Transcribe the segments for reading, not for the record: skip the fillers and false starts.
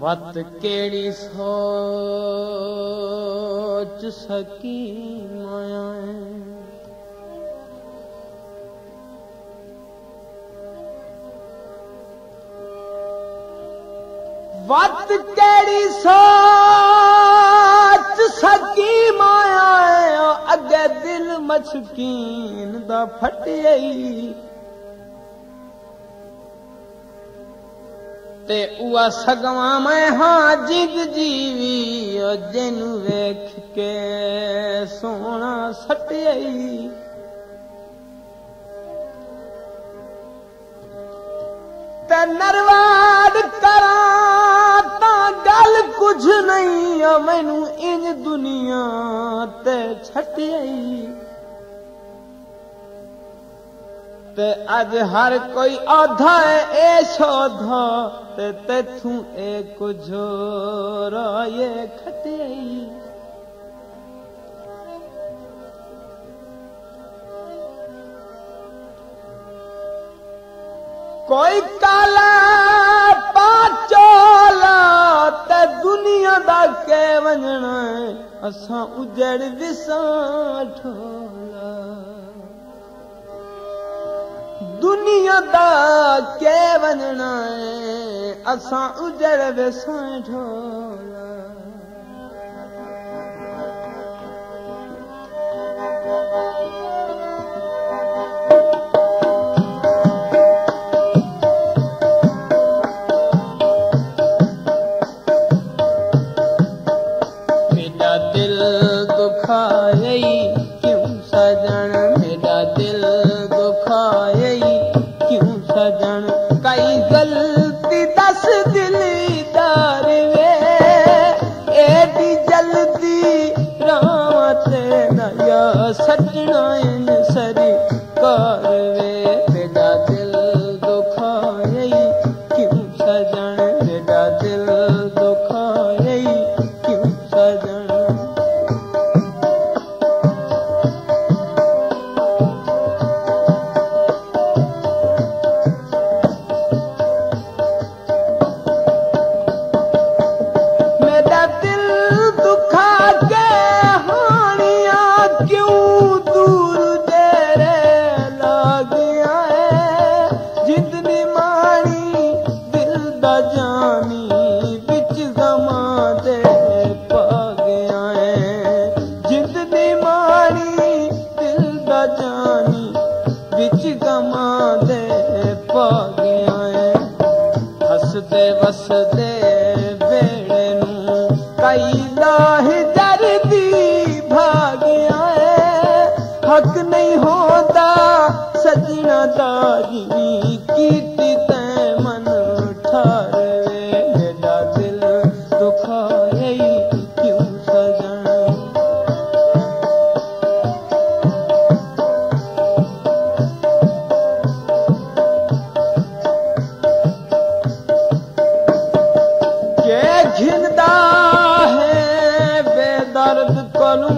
वत केड़ी सोच सकी माया वत केड़ी सोच सकी माया अगे दिल मचकीन दा फटियई ते उआ सगवा मैं हाँ जिग जीवी जिन वेख के सोना सटियई ते नरवाद करा ता गल कुछ नहीं मैनू इन दुनिया ते छटियई ते अज हर कोई औधा है ए शोधा ते तेथू एक झोरा ये खटियई कोई काला पाचोला ते दुनिया दा के वंजना असां उजड़ विसां ठोला दुनिया दा के वंजना असां उजड़ विसां ठोला दिल दुखाई क्यों सजन मेरा दिल दुखाई क्यों सजन कई गलती दस दिलदार वे एडी जल्दी रात नया सजना इन सरी कार वे मेरा दिल दुखाई क्यों सजन मेरा दिल दुखाई क्यों सजन हसदे वसदे बेड़े नू कई लाही दर्दी भागिया हक नहीं होता सजना दाजी कीती तै मन ठारवे मेरा दिल दुखाई क्यों सजन घिनदा है बेदर्द कलू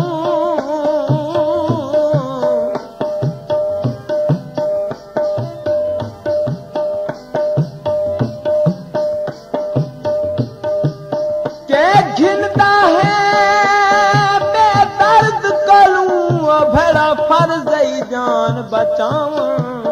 के घिनदा है बेदर्द कलू भेड़ा फर्ज जान बचावा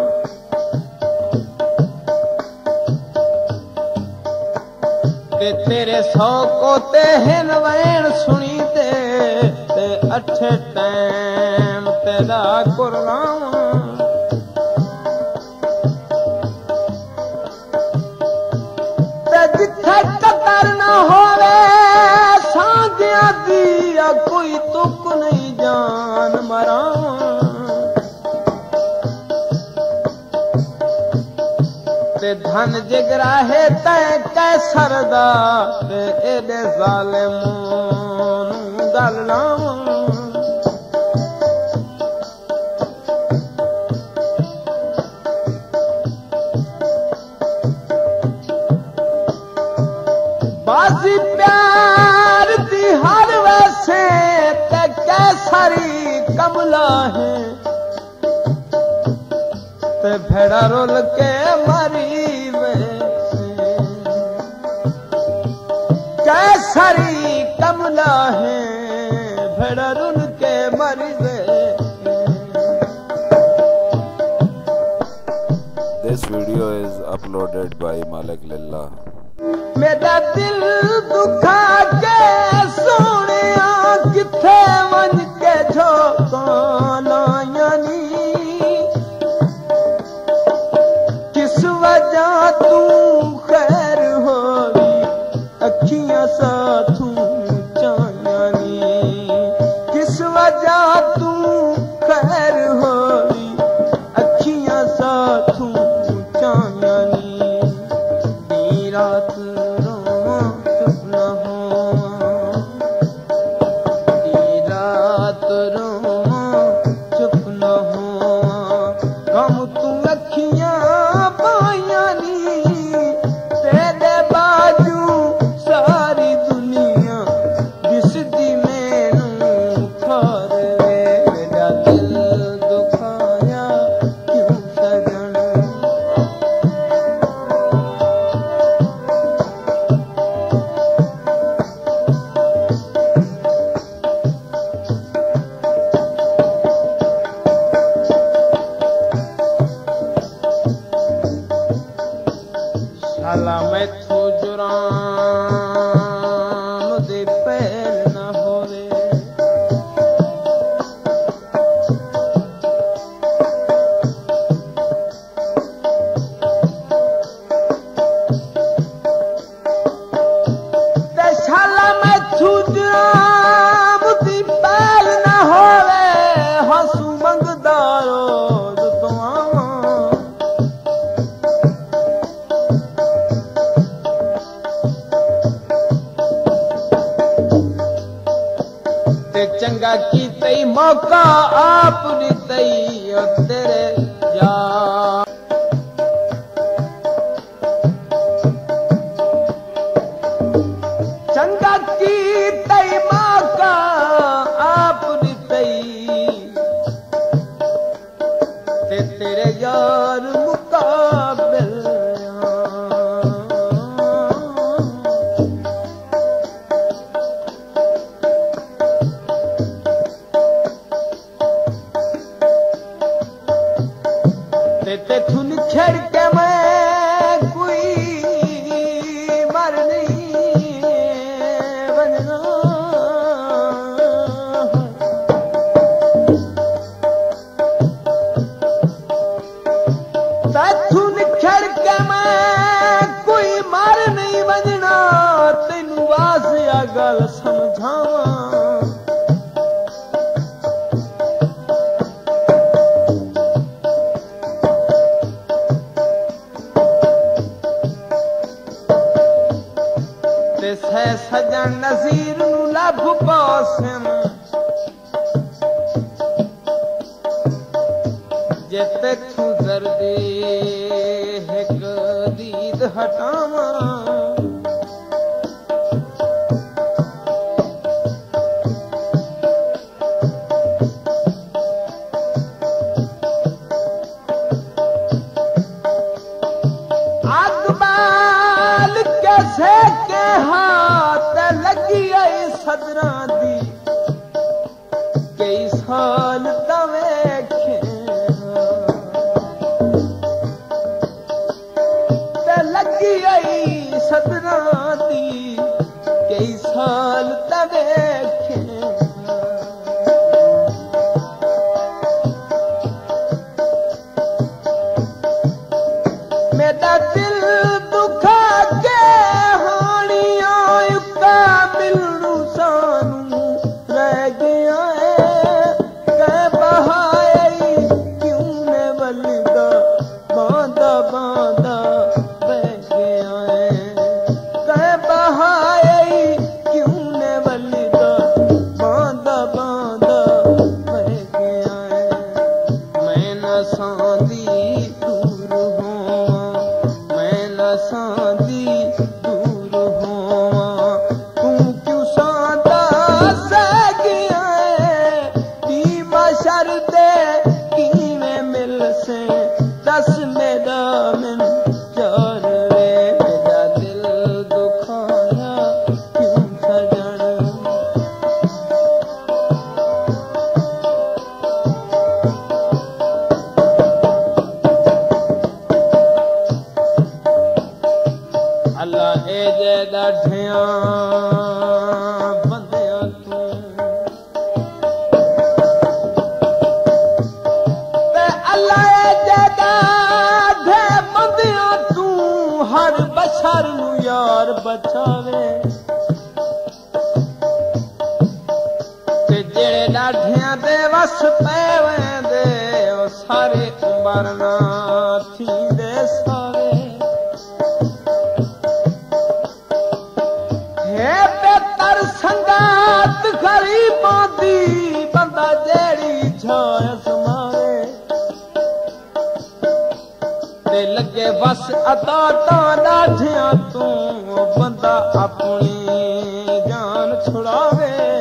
तेरे सौ को ते हिन वैन सुनी ते अठे टैम तेरा कुरलावा ते जिथे कतर न होवे सांधिया दी कोई तुक नहीं जान मरावा ते धन जिगरा है तै कैसरदा ते एडे जालिमों गल लावां बाजी प्यार दी हर वैसे ते कैसरी कमला है ते भेड़ा रोल के मरी वैसे कैसरी कमला है भेड़रुन के मरिज़े। This video is uploaded by Malik Lillah. मेरा दिल दुखा के सोनिया किथे वंज के झोंकाना यानी किस वजह तू खैर होगी अखियां साथू चायानी किस वजह तू खैर होगी अखियां साथू चायानी दी रात मैं तू जुराम दे पैर न होवे ते शाला मैं तू जुराम दे पैर न होवे हंसू मंगदारो चंगा की तई मौका आप तई तेरे जा चंगा की तई मौका आप तई तेरे यार मुकाबिल ते थुन छड़ के मैं कोई मर नहीं बनना ते थुन छड़ के मैं कोई मर नहीं बनना तेनू वासिया गल समझावा है सजन नज़ीर नू लभ पासन जे तैथू जरदे हिक दीद हटावा अकबाल कैसे के हाथ लगी आई सदरा दी कई साल तवेखे लगी आई सदरा दी कई साल तवेखे मेरा दिल दुखा के हानिया का मिलनू सानू रह गया है कह बहाई क्यों ने वलदा बांधा बांधा बह गया है कह बहाई क्यों ने वलदा बांधा बांधा बह गया है मैं न सांदी दूर हूँ मैं न सांदी दूर हूँ तू क्यों सांदा सह गया है दी मशर दे की में मिल से दस मेरा मिन चार वे मेरा दिल दुखाया क्यों लाठियां बंदियां तू ते अल्लाह जदा दे बंदियां तू हर बशर नू यार बचावे ते जेड़े लाठियां दे वस पे वेंदे ओ सारे उम्र ना थींदे सारे संगात गरीबां दी बंदा जेड़ी छाया समावे ते लगे बस अता तां लाठियां तू बंदा अपनी जान छुड़ावे